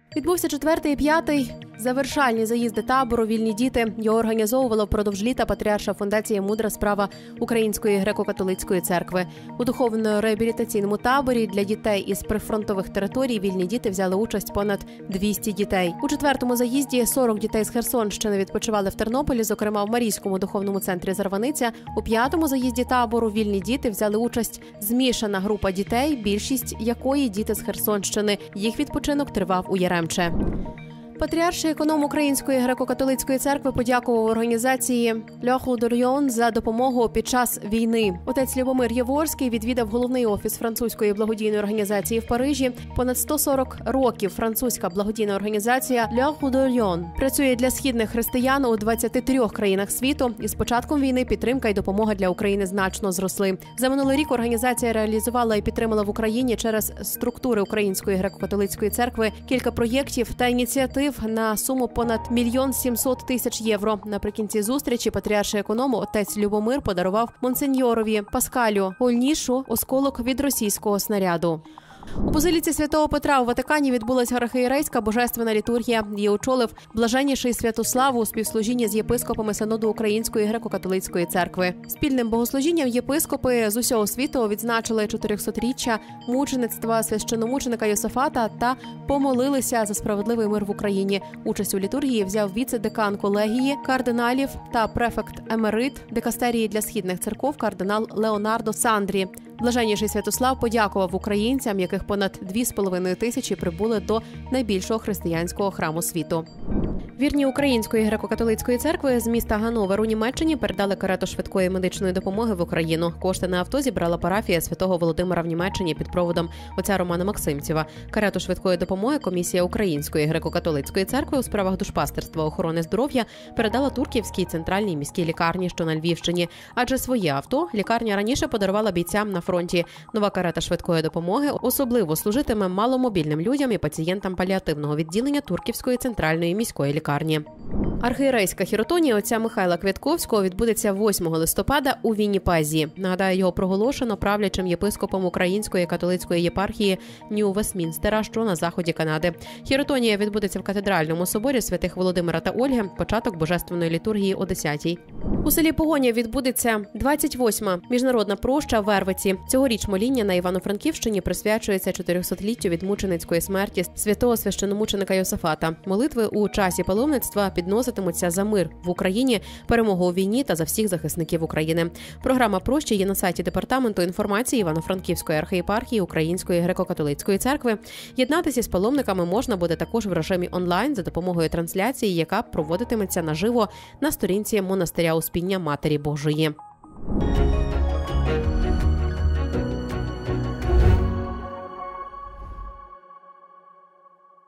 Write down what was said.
Відбувся 4-й і 5-й завершальні заїзди табору «Вільні діти». Його організовувала впродовж літа Патріарша фундація «Мудра справа» Української греко-католицької церкви. У духовно-реабілітаційному таборі для дітей із прифронтових територій «Вільні діти» взяли участь понад 200 дітей. У 4-му заїзді 40 дітей з Херсонщини відпочивали в Тернополі, зокрема в Марійському духовному центрі «Зарваниця». У 5-му заїзді табору «Вільні діти» взяли участь змішана група дітей, більшість якої діти з Херсонщини. Їх відпочинок тривав у Яремче. Патріарший економ Української греко-католицької церкви подякував організації «Льоху Дорйон» за допомогу під час війни. Отець Любомир Яворський відвідав головний офіс французької благодійної організації в Парижі. Понад 140 років французька благодійна організація «Льоху Дорйон» працює для східних християн у 23 країнах світу. І з початком війни підтримка і допомога для України значно зросли. За минулий рік організація реалізувала і підтримала в Україні через структури Української греко-католицької церкви кілька проєктів та ініціатив на суму понад 1 700 000 євро. Наприкінці зустрічі патріарший економ отець Любомир подарував монсеньорові Паскалю Ольнішу осколок від російського снаряду. У базиліці Святого Петра у Ватикані відбулася архієрейська божественна літургія. Її очолив блаженніший Святослав у співслужінні з єпископами Синоду Української греко-католицької церкви. Спільним богослужінням єпископи з усього світу відзначили 400-річчя мучеництва священномученика Йосафата та помолилися за справедливий мир в Україні. Участь у літургії взяв віце-декан колегії кардиналів та префект-емерит дикастерії для східних церков кардинал Леонардо Сандрі. Блаженніший Святослав подякував українцям, яких понад 2,5 тисячі прибули до найбільшого християнського храму світу. Вірні Української греко-католицької церкви з міста Ганновер у Німеччині передали карету швидкої медичної допомоги в Україну. Кошти на авто зібрала парафія Святого Володимира в Німеччині під проводом отця Романа Максимцева. Карету швидкої допомоги комісія Української греко-католицької церкви у справах душпастерства охорони здоров'я передала Турківській центральній міській лікарні, що на Львівщині. Адже своє авто лікарня раніше подарувала бійцям на фронті. Нова карета швидкої допомоги особливо служитиме маломобільним людям і пацієнтам паліативного відділення Турківської центральної міської лікарні. Архієрейська хіротонія отця Михайла Квятковського відбудеться 8 листопада у Вінніпезі. Нагадаю, його проголошено правлячим єпископом Української католицької єпархії Нью-Вестмінстера, що на заході Канади. Хіротонія відбудеться в катедральному соборі святих Володимира та Ольги, початок божественної літургії о 10-й. У селі Погонів відбудеться 28-ма міжнародна проща в Вервиці. Цьогоріч моління на Івано-Франківщині присвячується 400-літтю від мученицької смерті святого священномученика Йосафата. Молитви у часі паломництва підноситимуться за мир в Україні, перемогу у війні та за всіх захисників України. Програма прощі є на сайті Департаменту інформації Івано-Франківської архієпархії Української греко-католицької церкви. Єднатися з паломниками можна буде також в режимі онлайн за допомогою трансляції, яка проводитиметься наживо на сторінці монастиря Успіння Матері Божої.